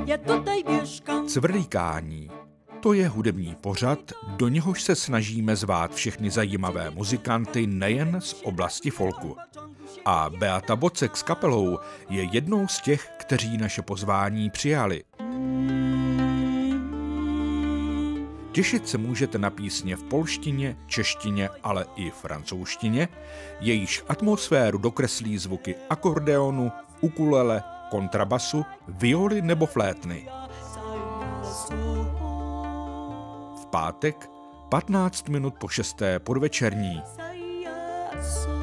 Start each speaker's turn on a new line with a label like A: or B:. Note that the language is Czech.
A: je to tady běžka.
B: Cvrlikání. To je hudební pořad, do něhož se snažíme zvát všechny zajímavé muzikanty nejen z oblasti folku. A Beata Bocek s kapelou je jednou z těch, kteří naše pozvání přijali. Těšit se můžete na písně v polštině, češtině, ale i francouzštině, jejíž atmosféru dokreslí zvuky akordeonu, ukulele, kontrabasu, violy nebo flétny. V pátek 15 minut po 6. podvečerní.